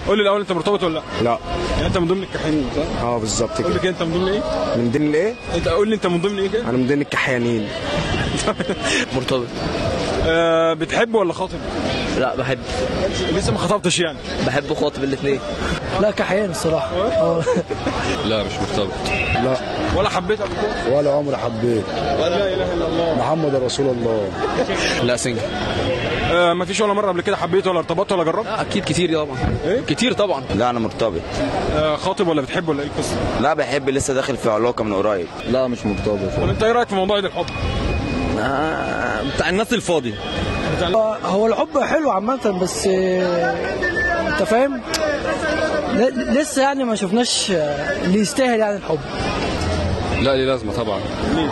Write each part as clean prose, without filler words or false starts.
قول لي الاول انت مرتبط ولا لا؟ لا. يعني انت من ضمن الكحيانين صح؟ بالظبط كده. قول لي كده انت من ضمن ايه؟ من ضمن الايه؟ انت قول لي انت من ضمن ايه كده؟ انا من ضمن الكحيانين. مرتبط. بتحب ولا خاطب؟ لا بحب. لسه ما خطبتش يعني؟ بحب خاطب الاثنين. لا كحيان الصراحه. لا مش مرتبط. لا. ولا حبيت قبل كده؟ ولا عمري حبيت. لا اله الا الله محمد رسول الله. لا سنجل. ما فيش ولا مره قبل كده حبيت ولا ارتبطت ولا جربت؟ اكيد كتير طبعا. ايه؟ كتير طبعا. لا انا مرتبط. خاطب ولا بتحب ولا ايه القصه؟ لا بحب، لسه داخل في علاقه من قريب. لا مش مرتبط. طب انت ايه رايك في موضوع عيد الحب؟ بتاع الناس الفاضي. هو الحب حلو عامه بس انت فاهم، لسه يعني ما شفناش اللي يستاهل يعني الحب. لا ليه لازمه طبعا. ليه؟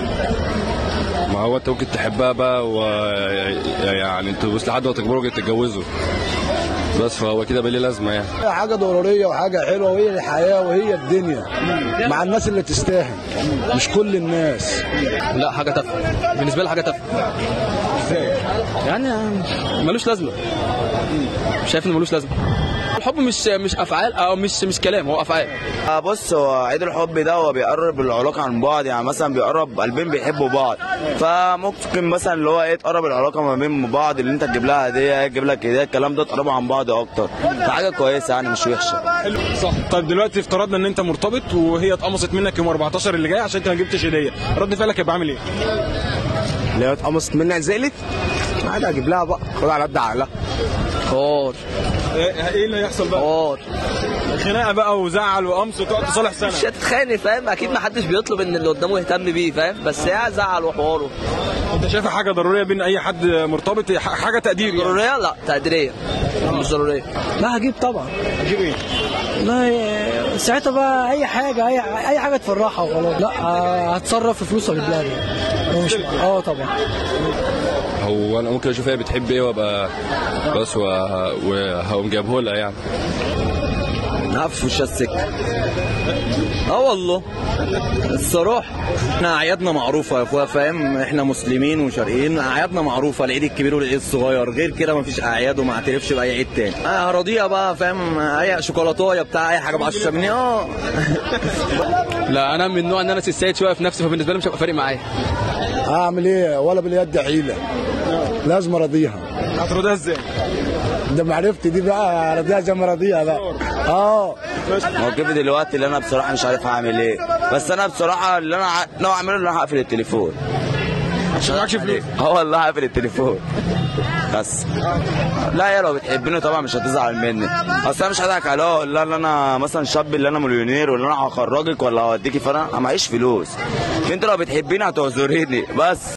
ما هو انت ممكن تحبها بقى يعني انتوا بس لحد ما تكبروا تتجوزوا، بس فهو كده بقى ليه لازمه يعني. حاجه ضروريه وحاجه حلوه، وهي الحياه وهي الدنيا مع الناس اللي تستاهل، مش كل الناس. لا حاجه تافهه بالنسبه لي، حاجه تافهه. ازاي؟ يعني ملوش لازمه. شايف انه ملوش لازمه. الحب مش افعال او مش كلام، هو افعال. بص، هو عيد الحب ده هو بيقرب العلاقه عن بعض، يعني مثلا بيقرب قلبين بيحبوا بعض، فممكن مثلا اللي هو ايه تقرب العلاقه ما بين بعض، اللي انت تجيب لها هديه تجيب لك هديه، الكلام ده تقربوا عن بعض اكتر، فحاجه كويسه يعني مش وحشه. حلو صح. طيب دلوقتي افترضنا ان انت مرتبط وهي اتقمصت منك يوم 14 اللي جاي عشان انت ما جبتش هديه، رد فعلك هيبقى عامل ايه؟ اللي هي اتقمصت منها زعلت، عادي اجيب لها بقى، خد على قد عقلها. حوار. ايه اللي هيحصل بقى؟ حوار. خناقه بقى وزعل وقمص وتقعد تصالح سنه. مش هتتخانق فاهم، اكيد ما حدش بيطلب ان اللي قدامه يهتم بيه فاهم، بس هي زعل وحواره. انت شايفها حاجه ضروريه بين اي حد مرتبط، حاجه تقدير يعني؟ ضروريه؟ لا تقديريه مش ضروريه. لا هجيب طبعا. هتجيب ايه؟ لا ساعتها بقى اي حاجه، اي حاجه تفرحها وخلاص. لا هتصرف في فلوس واجيب لها دي. طبعا. هو انا ممكن اشوف هي بتحب ايه وابقى بس وهقوم جايبه لها يعني. هقف في وشها السكه. والله الصراحه احنا اعيادنا معروفه يا اخويا فاهم، احنا مسلمين وشرقيين، اعيادنا معروفه، العيد الكبير والعيد الصغير، غير كده مفيش اعياد وما اعترفش باي عيد تاني. هراضيها بقى فاهم، اي شوكولاتايه بتاع اي حاجه ب 10 جنيه. لا انا من النوع ان انا سيد شويه في نفسي، فبالنسبه لي مش هيبقى فارق معايا. اعمل ايه؟ ولا باليد حيله، لازم ارضيها. هترضيها ازاي؟ ده معرفتي دي بقى، ارضيها زي ما ارضيها بقى. موقفي دلوقتي اللي انا بصراحه مش عارف اعمل ايه، بس انا بصراحه اللي انا ناوي اعمله اللي انا هقفل التليفون عشان معكش فلوس. والله هقفل التليفون بس. لا هي لو بتحبني طبعا مش هتزعل مني، اصل انا مش هضحك عليها اقول لها ان انا مثلا شاب اللي انا مليونير ولا انا هخرجك ولا هوديكي، فانا معيش فلوس. انت لو بتحبيني هتعذريني بس.